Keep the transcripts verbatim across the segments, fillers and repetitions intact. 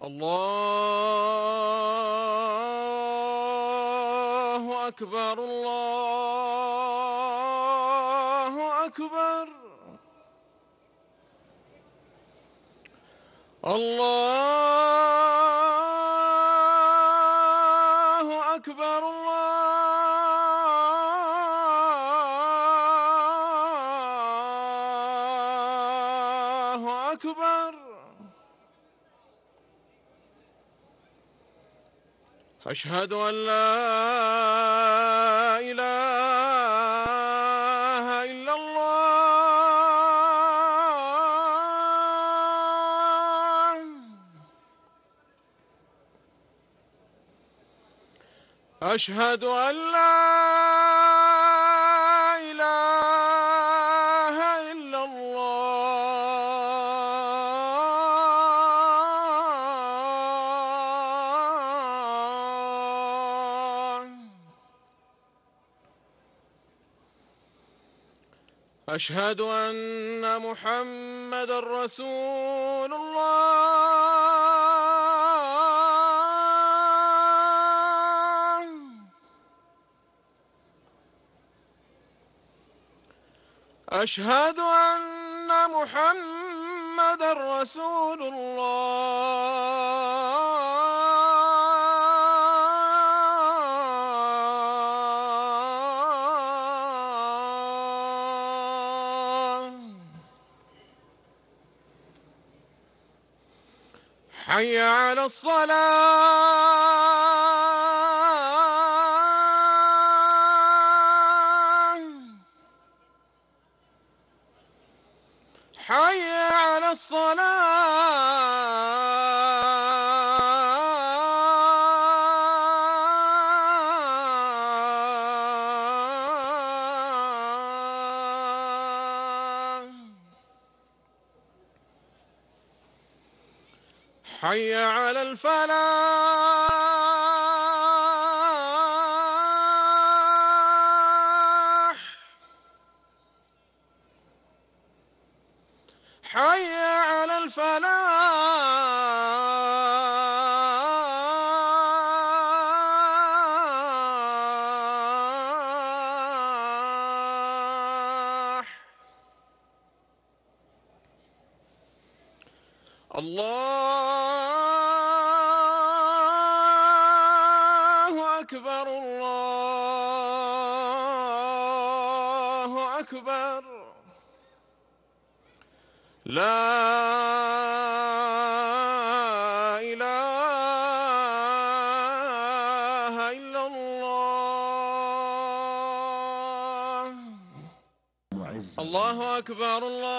الله أكبر الله أكبر الله أكبر الله أكبر. أشهد أن لا إله إلا الله. أشهد أن لا إله إلا الله. أشهد أن محمدًا رسول الله. أشهد أن محمدًا رسول الله. حي على الصلاة. حي على الصلاة. حي على الفلاح. حي على الفلاح. الله أكبر الله أكبر. لا إله إلا الله. الله أكبر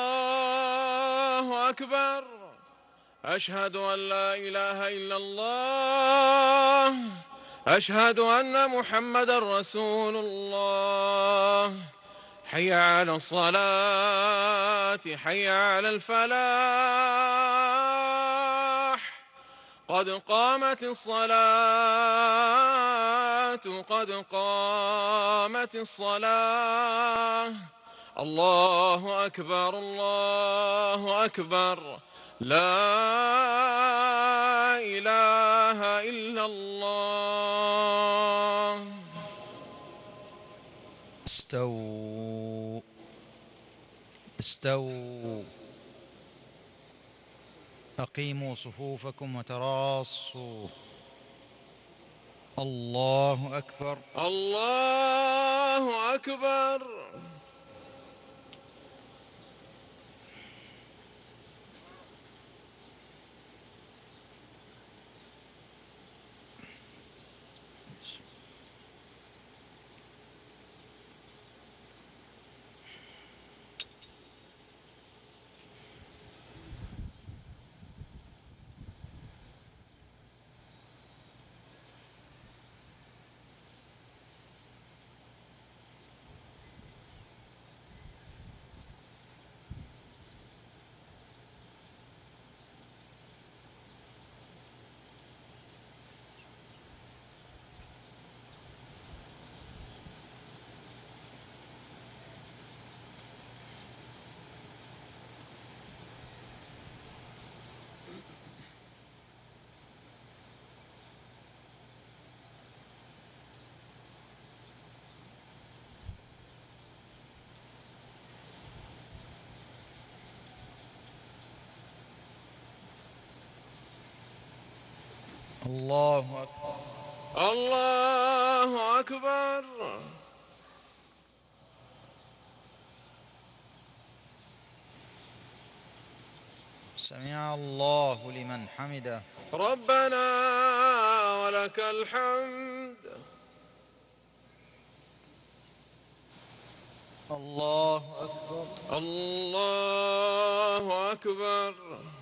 الله أكبر. أشهد أن لا إله إلا الله. أشهد أن محمدًا رسول الله. حي على الصلاة. حي على الفلاح. قد قامت الصلاة. قد قامت الصلاة. الله أكبر الله أكبر. لا إله إلا الله. استووا استووا. أقيموا صفوفكم وتراصوا. الله أكبر الله أكبر. الله أكبر. الله أكبر. سمع الله لمن حمده. ربنا ولك الحمد. الله أكبر. الله أكبر.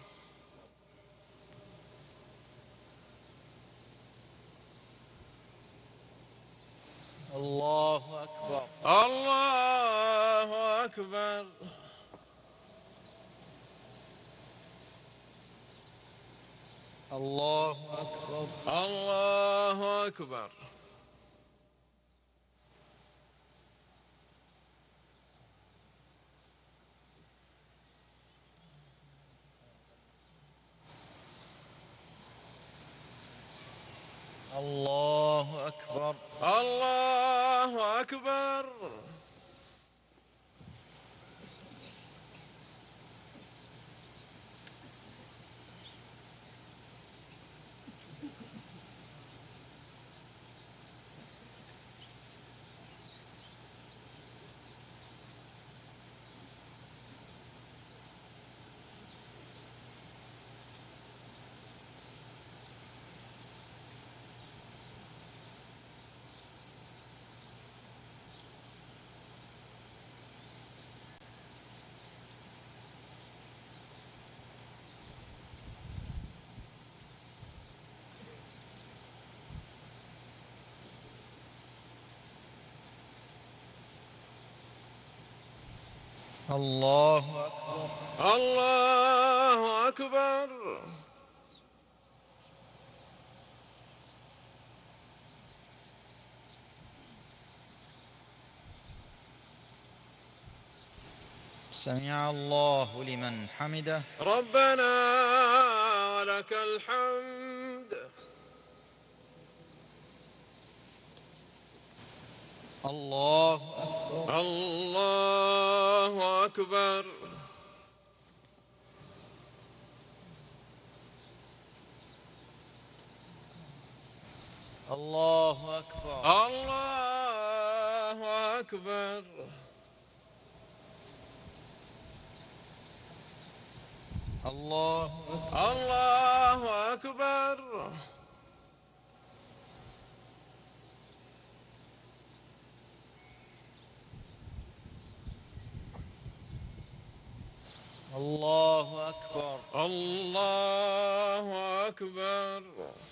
الله أكبر. الله أكبر. الله أكبر. الله أكبر. الله أكبر. الله أكبر. الله أكبر. الله أكبر. سمع الله لمن حمده. ربنا ولك الحمد. الله أكبر. الله أكبر. الله أكبر. الله أكبر. الله الله أكبر. الله أكبر. الله أكبر.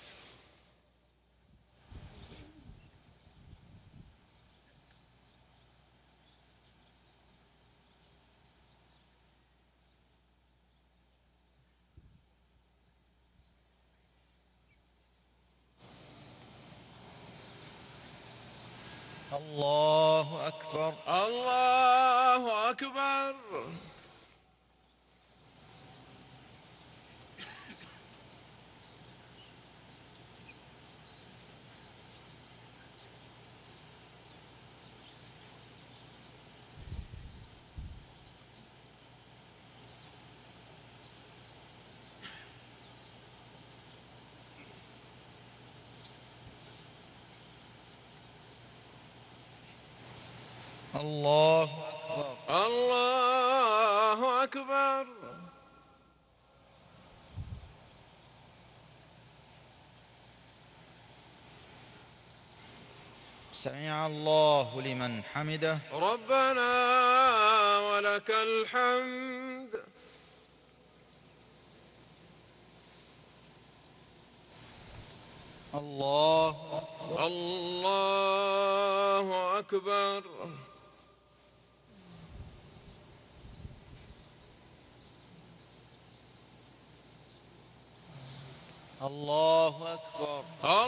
الله أكبر. الله أكبر. الله أكبر. الله أكبر. سمع الله لمن حمده. ربنا ولك الحمد. الله أكبر. الله أكبر. الله أكبر.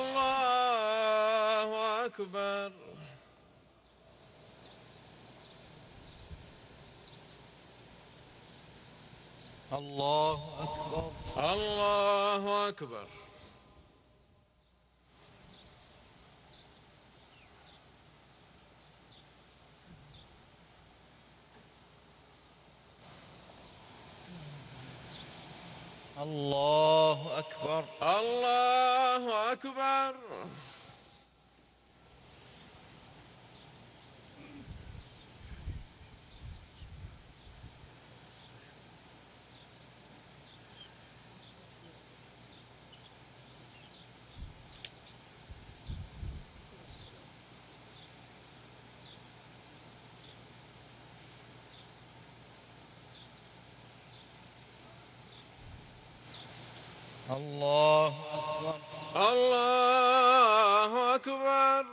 الله أكبر. الله أكبر. الله أكبر. الله أكبر. الله الله أكبر. الله أكبر. الله أكبر.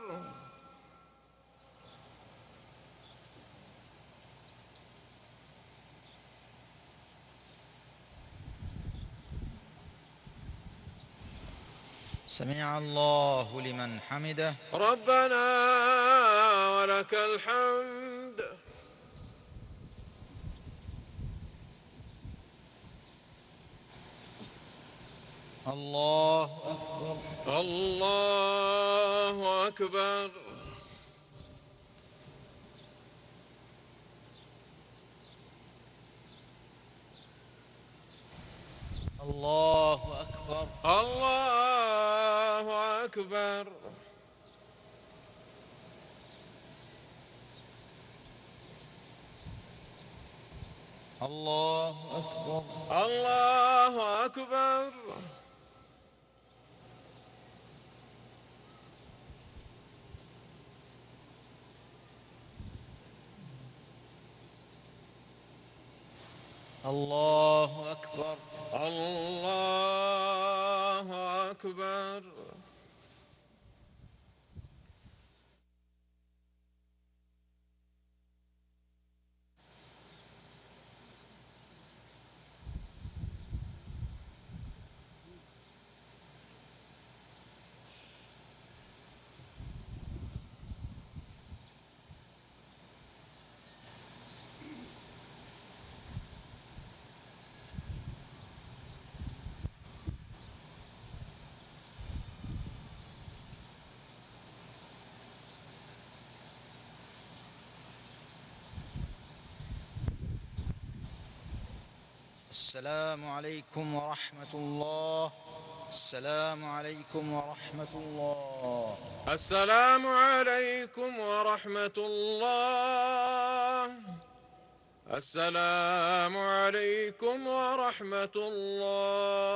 سمع الله لمن حمده. ربنا ولك الحمد. الله أكبر. الله أكبر. الله أكبر. الله أكبر. الله أكبر. الله أكبر. الله أكبر. الله أكبر. السلام عليكم ورحمة الله. السلام عليكم ورحمة الله. السلام عليكم ورحمة الله. السلام عليكم ورحمة الله.